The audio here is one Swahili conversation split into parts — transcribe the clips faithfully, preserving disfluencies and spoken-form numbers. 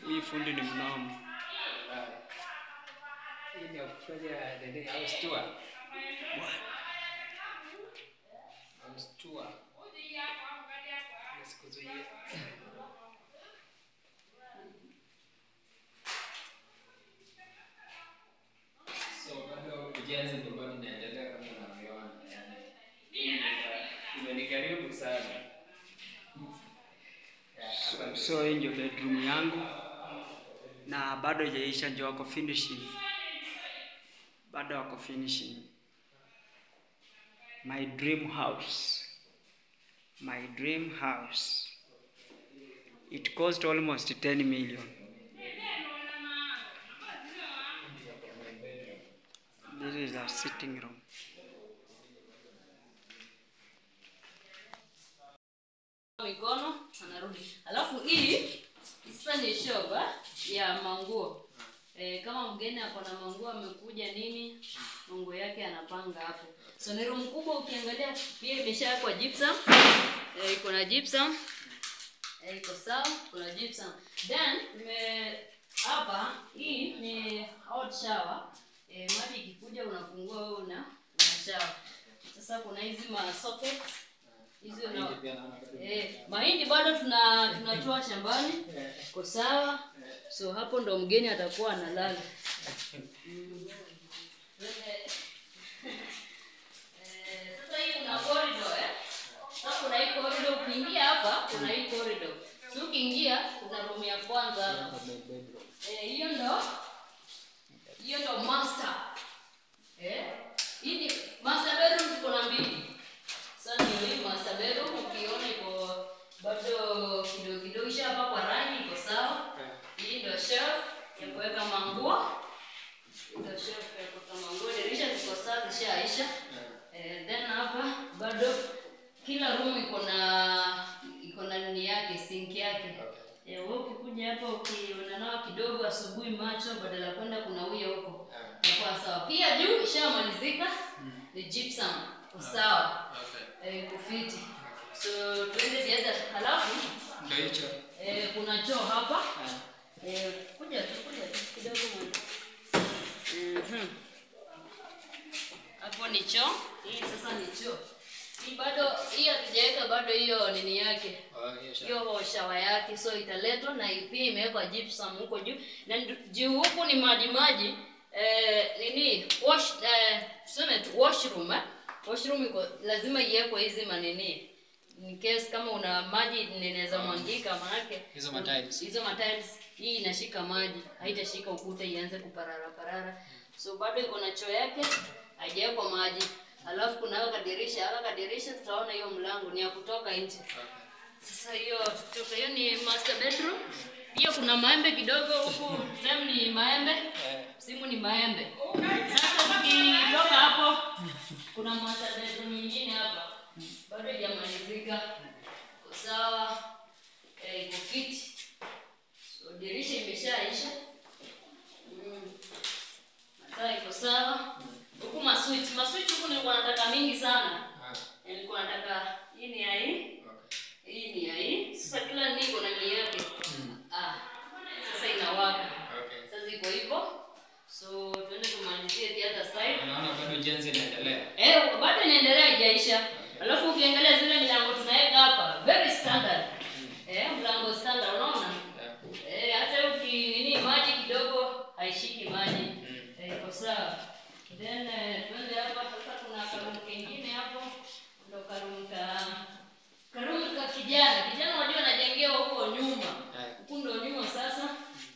Hii fundi ni mnomo. Hii ni kufanya nini? House tour. House tour. Nisikuzuie. So bado ujenzi ndio bado inaendelea kama unavyoona. Imenikaribu sana. So, so hii ndio bedroom yangu. Na bado haijaisha, ndio wako finishing. Bado wako finishing. My dream house. My dream house. It cost almost ten million. This is our sitting room. Mikono anarudi. Alafu hii sasa ni shoga ya manguo. E, kama mgeni ako na manguo amekuja nini, manguo yake anapanga hapo. So ni room kubwa, ukiangalia pia imeshawekwa gypsum. Eh, iko na gypsum. Eh, iko sawa, kuna gypsum. Then me hapa hii ni hot shower. Eh, maji ikikuja unafungua wewe una una shower. Sasa kuna hizi ma sockets. Hizo na eh mahindi bado tuna tunatoa shambani. Iko sawa. So hapo ndo mgeni atakuwa analala. Mm. Eh, sasa hii kuna corridor eh. Sasa kuna hii corridor, ukiingia hapa kuna hii corridor. So ukiingia kuna room ya kwanza. Eh, hiyo ndo hiyo ndo master. Eh? Hii ni master bedroom, tuko na mbili. Sasa ndio hii master bedroom, ukiona iko bado kidogo kidogo hapa kwa rangi iko sawa. Hii ndio shelf ya kuweka manguo. Ndio shelf ya kuweka manguo. Dirisha ziko sawa, zishaisha. Eh, then hapa bado kila room iko na iko na nini yake, sink yake. Eh, wewe ukikuja hapa ukiona nao kidogo asubuhi macho badala kwenda kunawia huko. Kwa sawa. Pia juu ishamalizika. Ni gypsum. Sawa. Okay. Eh, kufiti. So twende ziada halafu ndio hicho. Eh, kuna choo hapa. Eh, kuja tu kuja tu kidogo mwanzo. Mhm. Hapo ni choo. Hii sasa ni choo. Hii bado hii hatujaweka bado hiyo nini yake. Hiyo shower yake, so italetwa na pia imewekwa gypsum huko juu. Na juu huko ni maji maji. Eh, nini? Wash eh tuseme tu washroom eh. Washroom iko lazima iwekwe hizi manini. In case kama una maji inaweza mwangika, manake hizo ma tiles. Hizo ma tiles hii inashika maji, haitashika ukuta ianze kuparara parara. So bado iko na choo yake, haijawekwa maji. Alafu kuna haka dirisha, haka dirisha tutaona hiyo mlango ni ya kutoka nje. Sasa hiyo tutoka hiyo ni master bedroom. Hiyo kuna maembe kidogo huku, time ni maembe. Simu ni maembe. Sasa tukitoka hapo kuna master bedroom nyingine hapa. Bado haijamalizika. Sawa. Eh, iko fit. So dirisha imeshaisha. Mm. Sasa iko sawa. Huku ma switch, ma switch huku nilikuwa nataka mingi sana. Nilikuwa nataka hii ni hii. Hii ni hii. Sasa kila niko na nia yake. Ah. Sasa inawaka. Sasa iko hivyo. So tuende tumalizie the other side. Naona bado jenzi inaendelea. Eh, bado inaendelea haijaisha. Alafu ukiangalia zile milango tunaweka hapa, very standard. Eh, mlango standard unaona? Eh, hata uki nini maji kidogo haishiki maji. Eh, iko sawa. Then twende hapa sasa kuna karumu kingine hapo. Ndio karumu ka karumu ka kijana. Kijana unajua anajengewa huko nyuma. Huko ndio nyuma sasa.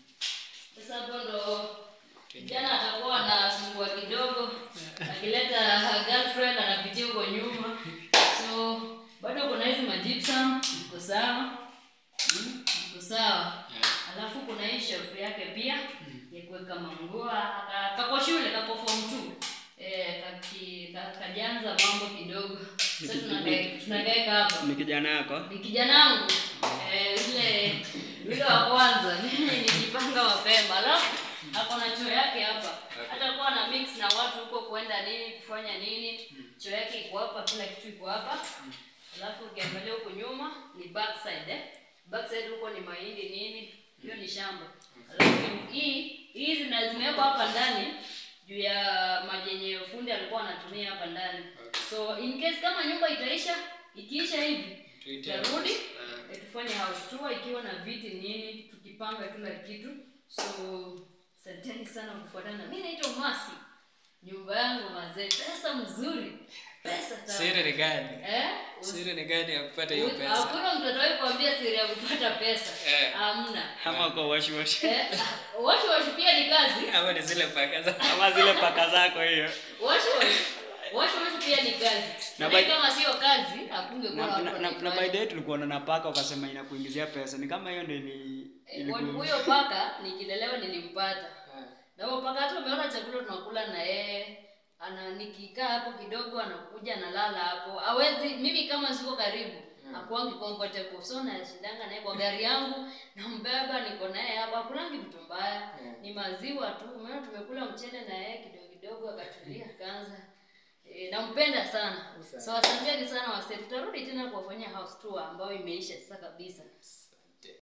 Sasa hapo ndo kijana atakuwa anasumbua kidogo. Akileta girlfriend anapitia huko nyuma. So bado kuna hizi gypsum iko sawa. Mm, iko sawa. Alafu kuna hii shelf yake pia ya kuweka manguo. Kako shule, kako form two. Eh, kaki kajanza mambo kidogo. Sasa tunagaika tunagaika hapa. Ni kijana yako? Ni kijana wangu. Eh, yule yule wa kwanza nilipanga mapema. Alafu hapo na choo yake hapa. Hata kwa na mix na watu huko kwenda nini kufanya nini. Choo yake iko hapa, kila kitu iko hapa. Alafu ukiangalia huko nyuma ni backside eh. Backside huko ni mahindi nini. Hiyo ni shamba. Alafu hii hizi na zimewekwa hapa ndani juu ya maji yenye fundi alikuwa anatumia hapa ndani. So in case kama nyumba itaisha, ikiisha hivi tutarudi e, tufanye house tour ikiwa na viti nini, tukipanga kila kitu. So asanteni sana kufuatana. Mimi naitwa Masi. Nyumba yangu mazee, pesa mzuri. Pesa tamu. Siri ni gani? Eh? Siri ni gani ya kupata hiyo pesa? Hakuna mtu atawai kuambia siri ya kupata pesa. Eh. Hamna. Kama kwa washi washi. Eh, washi washi pia ni kazi. Ama ni zile paka za Kama zile paka zako hiyo. Washi washi. Washi washi pia ni kazi. Na Na by- kama sio kazi, hakungekuwa Na watu na, na, na wanaifanya. by the way tulikuwa na paka ukasema inakuingizia pesa. Ni kama hiyo ndio ni Eh, ilikuwa. huyo paka nikilelewa nilimpata. Na huyo paka hata umeona chakula tunakula na yeye. Ana nikikaa hapo kidogo anakuja analala hapo. Hawezi mimi kama siko karibu. Hakuangi comfortable. So na shindanga naye kwa gari yangu na mbeba niko naye hapa. Hakulangi vitu mbaya. Ni maziwa tu. Umeona tumekula mchele na yeye kidogo kidogo akatulia kaanza. E, nampenda sana. So asanteni sana wase. Tutarudi tena kuwafanyia house tour ambayo imeisha sasa kabisa.